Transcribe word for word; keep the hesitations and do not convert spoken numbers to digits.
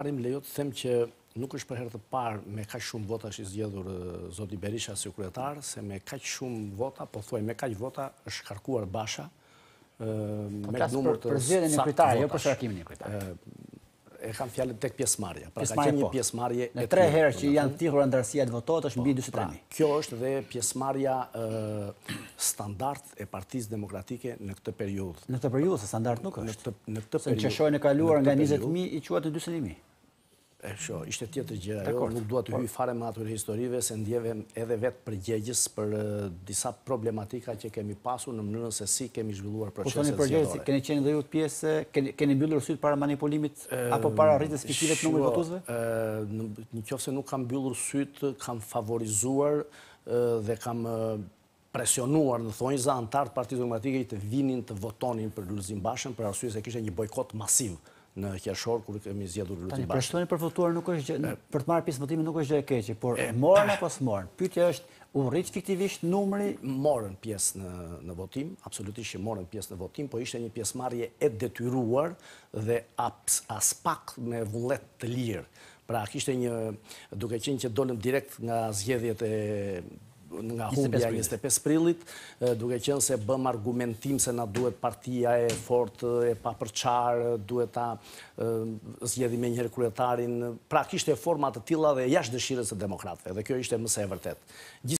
Më lejo të them që nuk është për herë të parë me kaq shumë vota është i zgjedhur zoti Berisha si kryetar, se me kaq shumë vota, po thuaj me kaq vota është shkarkuar Basha me numër të zgjedhjen e kryetarit, jo për shkarkimin e kryetarit. E kam fjalën tek pjesëmarrja. Pra ka qenë një pjesëmarrje e Në tre herë që janë thirrur ndarësia të votohet është mbi njëzet e tre mijë. Kjo është dhe pjesëmarrja standard e Partisë Demokratike në këtë periudhë. Në këtë periudhë se standard nuk është. Në këtë periudhë. Se qeshojnë e kaluar nga njëzet mijë i quhet dyzet e mijë. E sho, ishte tjetër gjë, ajo nuk dua të hyj fare me atyre historive, se ndjevem edhe vetë përgjegjës për disa problematika që kemi pasur në mënyrën se si kemi zhvilluar proceset zgjedhore. Keni qenë dhe ju të pjesë, keni mbyllur syt para manipulimit apo para rritjes fiktive të numrit votuesve? Nëse nuk kam mbyllur syt, kam favorizuar dhe kam presionuar në thonjza anëtarët Partisë Demokratike të vinin të votonin për Lulzim Bashën për arsye se kishte një bojkot masiv në qershor kur kemi zgjedhur Lulzim Bashën. Preshtoni për votuar nuk është gjë, për të marrë pjesë votimit nuk është gjë e keqe, por morën apo s'morën? Pyetja është, u rrit fiktivisht numri? Morën pjesë në në votim, absolutisht që morën pjesë në votim, po ishte një pjesëmarrje e detyruar dhe as pak me vullnet të lirë. Pra kishte një, duke qenë që dolëm direkt nga zgjedhjet e nga humbja e njëzet e pesë prillit, duke qenë se bëm argumentim se na duhet partia e fortë, e papërçarë, duhet ta zgjedhim me njëherë kryetarin. Pra kishte forma të tilla dhe jashtë dëshirës së demokratëve, dhe kjo ishte më së e vërtetë.